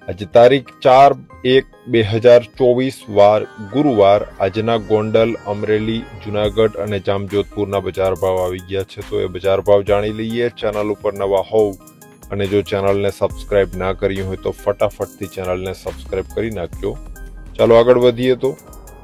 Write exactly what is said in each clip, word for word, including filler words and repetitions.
आज तारीख चार एक बे हजार चौबीस वार गुरुवार आजना गोंडल अमरेली जूनागढ़ और जामजोधपुर बजार भाव आ गया है। तो ये बजार भाव जाणी लीए। चैनल पर नवा हो और जो चैनल ने सब्सक्राइब ना करी हो तो फटाफट थी चैनल ने सब्सक्राइब करी नाखजो। चलो आगळ वधीए तो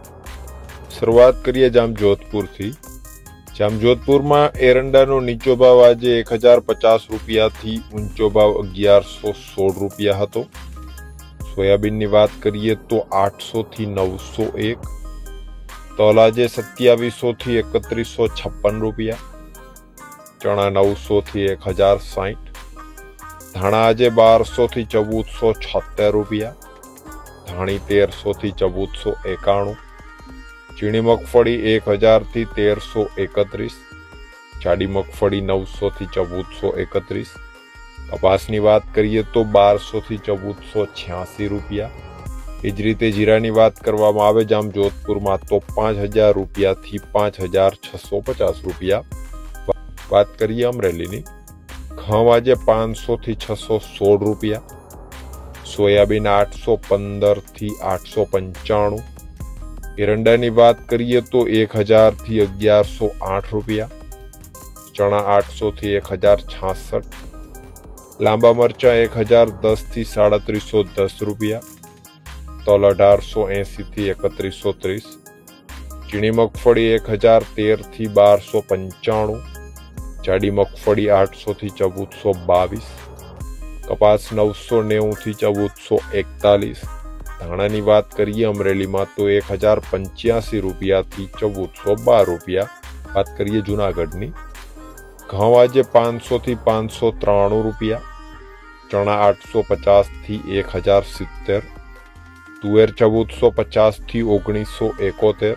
शुरुआत करिए जामजोधपुर थी। जामजोधपुर में एरंडा नो नीचो भाव आज एक हजार पचास रुपया थी ऊंचो भाव अगियार सौ सोल रुपया हतो। सोयाबीन की बात करिए तो आठ सौ थी नौ सौ एक। तल आज सत्यावीस सौ थी एकत्रीस सौ छप्पन रुपया। चना नौ सौ थी एक हजार साठ। धाणा आज बार सौ थी चौदह सौ छत्तर रुपया। धाणी तेर सौ थी चौदह सौ एकाणु। चीनी मगफड़ी एक हजार थी तेर सौ एकत्रीस। जाडी मगफड़ी नौ सौ थी चौदह सौ एकत्रीस। कपास की बात करिए तो बार सौ थी चौदह सौ छियासी रुपया। एज रीते जीरा की बात करवामां आवे जामजोधपुर में तो पांच हजार रुपया थी पांच हजार छ सौ पचास रुपया। बात करिए अमरेली की घઉં आज पांच सौ थी छ सौ सोल रुपया। सोयाबीन आठ सौ पंदर थी आठ सौ पंचाणु। एरंडा की बात करिए तो एक हजार थी अगियार सौ आठ रुपया। चना आठ सौ थी एक हजार छासठ। लांबा मरचा एक हजार दस थी साड़ीस सौ दस रुपया। तल अठार सौ एसी थी एकत्रीस सौ तीस। चीनी मगफड़ी एक हजार तेर थी बार सौ पंचाणु। जाडी मगफड़ी आठ सौ थी चौदह सौ बावीस। कपास नौ सौ नेव थी चौदह सौ एकतालीस। धाणा की बात करिए अमरेली में तो एक हजार पंच्यासी रुपया थी चौदह सौ बार रुपया। बात करिए जूनागढ़ की घઉં आज पांच सौ थी पांच सौ त्राणु रुपया। चना आठ सौ पचास थी एक हजार सित्तेर। तुवेर चौदह सौ पचास थी ओगनीस सौ एकोतेर।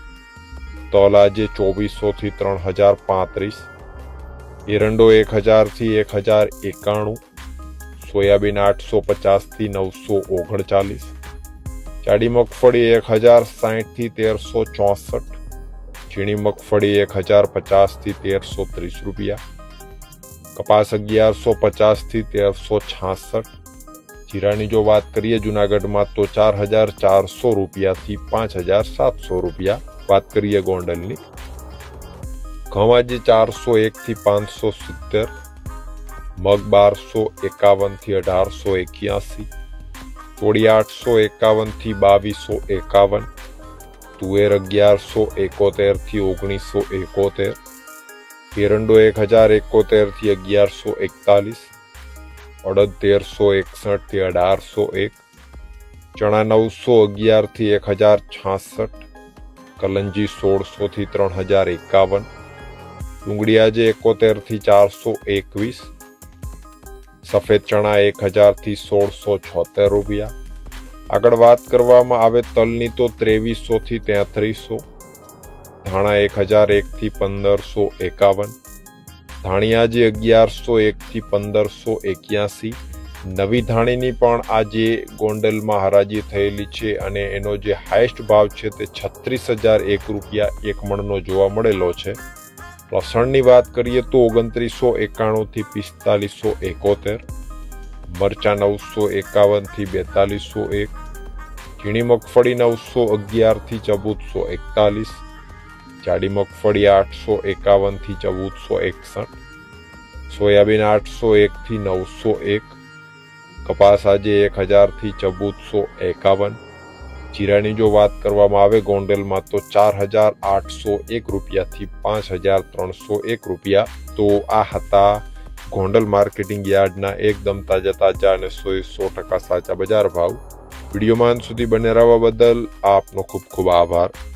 तल आज चौबीस सौ थी त्रण हजार पात्रीस। एरंडो एक हजार थी एक हजार एकाणु। सोयाबीन आठ सौ पचास थी नौ सौ ओगणचालीस। जाडी मगफड़ी एक हजार साठ थी तेर सौ चौसठ। चीनी मगफड़ी एक हजार पचास थी तेर सौ तीस रुपया। कपास अगियार सौ पचास थी तेर सौ छियासठ। जीरा की जो बात करिए जूनागढ़ में तो चार हजार चार सौ रुपया थी पांच हजार सात सौ रुपया। बात करिए गोंडल की घઉં आज चार सौ एक थी पांच सौ सित्तेर। मग बार सौ एकावन थी अठार सौ इक्यासी। तोड़ी आठ सौ एकावन थी बावीस सौ एकावन। तुवेर अगियार सौ एकोतेर थी ओगनीस सौ एकोतेर। एरंडो एक हजार एकोतेर थी अगियार सौ एकतालीस। अड़द तेर सौ एकसठ थी अठार सौ एक। चना नौ सौ अगियार थी एक हजार छासठ। कलंजी सोल सौ थी त्रण हजार एकावन। डूंगળી आज एकोतेर थी चार सौ एकवीस। सफेद चना एक हजार थी सोल सौ छोतेर रुपया। आगळ बात करवामां आवे तलनी तो तेवीस सौ थी तेतरीस सौ। धाणा एक हजार एक थी पंदर सौ एकावन। धाणी आज अगियार सौ एक थी पंदर सौ एक्यासी। नवी धाणीनी पण आज गोंडल में हराजी थयेली छे अने एनो जे हाईएस्ट भाव छे ते छत्रीस हजार एक रुपया एक मणनो जोवा मळेलो छे। लसणनी बात करिए तो ओगणत्रीस सौ एकाणु थी पिस्तालीस सौ एकोतेर। मरचा नौ सौ एकावन थी बेतालीस सौ एक। झीणी मगफड़ी नौ सौ अगियार थी चौदह सौ एकतालीस। जाडी मगफड़ी आठ सौ एकावन थी चौदह सौ एकसठ। सोयाबीन आठ सौ एक थी नौ सौ एक। कपास आज एक हजार थी चौदह सौ एकावन। जीरा की जो बात करवामां आवे गोंडल में तो चार हजार आठ सौ एक रुपया थी पांच हजार त्रण सौ एक रुपया। तो आ हता गोंडल मार्केटिंग यार्डना एकदम ताजा ताजा और सौ सौ टका साचा बजार भाव। विडियो में अंत सुधी बने रहवा बदल आपनो खूब खूब आभार।